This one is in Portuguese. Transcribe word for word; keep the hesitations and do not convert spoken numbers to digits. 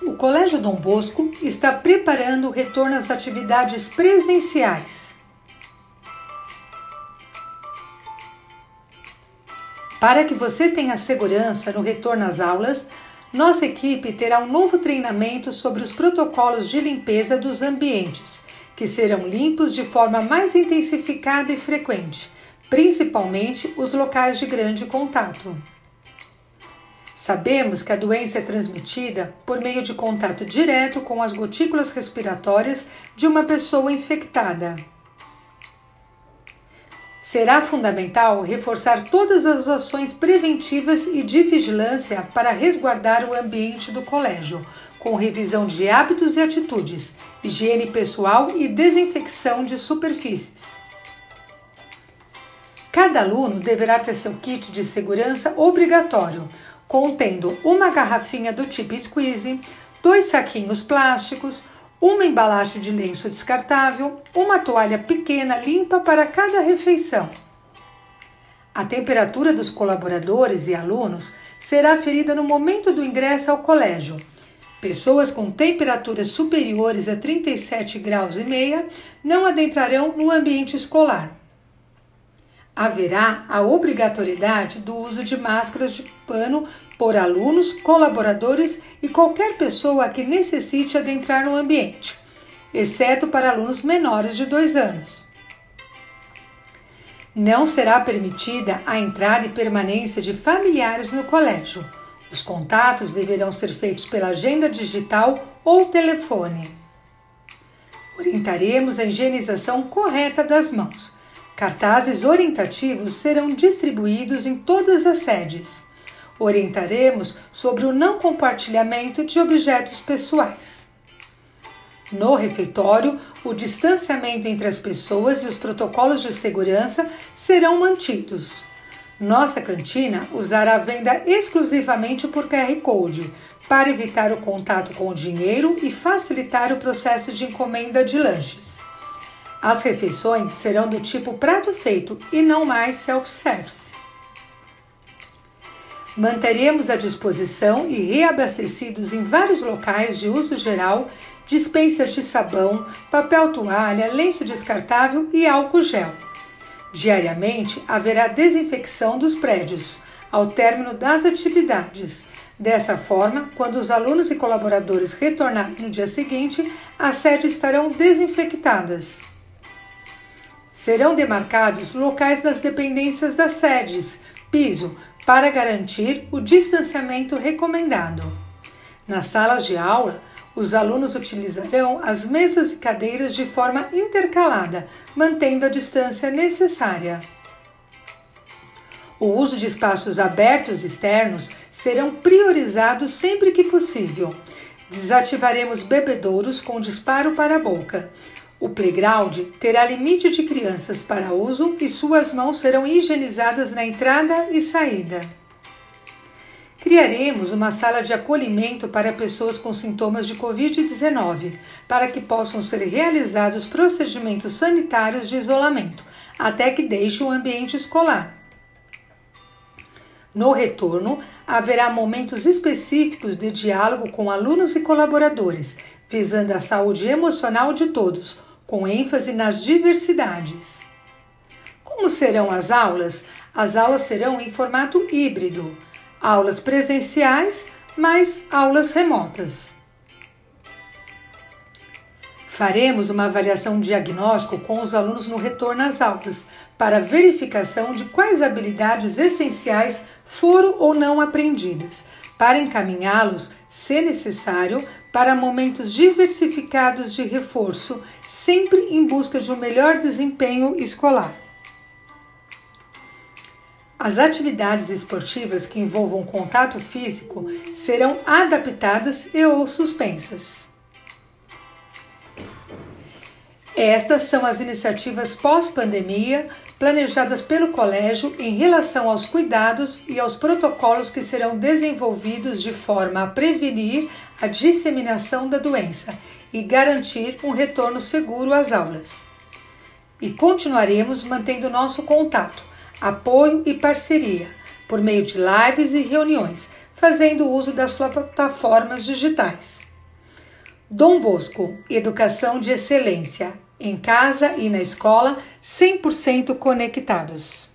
O Colégio Dom Bosco está preparando o retorno às atividades presenciais. Para que você tenha segurança no retorno às aulas, nossa equipe terá um novo treinamento sobre os protocolos de limpeza dos ambientes, que serão limpos de forma mais intensificada e frequente, principalmente os locais de grande contato. Sabemos que a doença é transmitida por meio de contato direto com as gotículas respiratórias de uma pessoa infectada. Será fundamental reforçar todas as ações preventivas e de vigilância para resguardar o ambiente do colégio, com revisão de hábitos e atitudes, higiene pessoal e desinfecção de superfícies. Cada aluno deverá ter seu kit de segurança obrigatório, contendo uma garrafinha do tipo squeeze, dois saquinhos plásticos, uma embalagem de lenço descartável, uma toalha pequena limpa para cada refeição. A temperatura dos colaboradores e alunos será aferida no momento do ingresso ao colégio. Pessoas com temperaturas superiores a trinta e sete graus e meio não adentrarão no ambiente escolar. Haverá a obrigatoriedade do uso de máscaras de pano por alunos, colaboradores e qualquer pessoa que necessite adentrar no ambiente, exceto para alunos menores de dois anos. Não será permitida a entrada e permanência de familiares no colégio. Os contatos deverão ser feitos pela agenda digital ou telefone. Orientaremos a higienização correta das mãos. Cartazes orientativos serão distribuídos em todas as sedes. Orientaremos sobre o não compartilhamento de objetos pessoais. No refeitório, o distanciamento entre as pessoas e os protocolos de segurança serão mantidos. Nossa cantina usará a venda exclusivamente por Q R Code, para evitar o contato com o dinheiro e facilitar o processo de encomenda de lanches. As refeições serão do tipo prato feito e não mais self-service. Manteremos à disposição e reabastecidos em vários locais de uso geral dispensers de sabão, papel toalha, lenço descartável e álcool gel. Diariamente haverá desinfecção dos prédios, ao término das atividades. Dessa forma, quando os alunos e colaboradores retornarem no dia seguinte, as sedes estarão desinfectadas. Serão demarcados locais das dependências das sedes, piso, para garantir o distanciamento recomendado. Nas salas de aula, os alunos utilizarão as mesas e cadeiras de forma intercalada, mantendo a distância necessária. O uso de espaços abertos externos serão priorizados sempre que possível. Desativaremos bebedouros com disparo para a boca. O playground terá limite de crianças para uso e suas mãos serão higienizadas na entrada e saída. Criaremos uma sala de acolhimento para pessoas com sintomas de covid dezenove, para que possam ser realizados procedimentos sanitários de isolamento, até que deixem o ambiente escolar. No retorno, haverá momentos específicos de diálogo com alunos e colaboradores, visando a saúde emocional de todos, com ênfase nas diversidades. Como serão as aulas? As aulas serão em formato híbrido. Aulas presenciais, mais aulas remotas. Faremos uma avaliação diagnóstica com os alunos no retorno às aulas, para verificação de quais habilidades essenciais foram ou não aprendidas, para encaminhá-los, se necessário, para momentos diversificados de reforço, sempre em busca de um melhor desempenho escolar. As atividades esportivas que envolvam contato físico serão adaptadas e ou suspensas. Estas são as iniciativas pós-pandemia planejadas pelo colégio em relação aos cuidados e aos protocolos que serão desenvolvidos de forma a prevenir a disseminação da doença e garantir um retorno seguro às aulas. E continuaremos mantendo nosso contato, apoio e parceria, por meio de lives e reuniões, fazendo uso das plataformas digitais. Dom Bosco, educação de excelência, em casa e na escola, cem por cento conectados.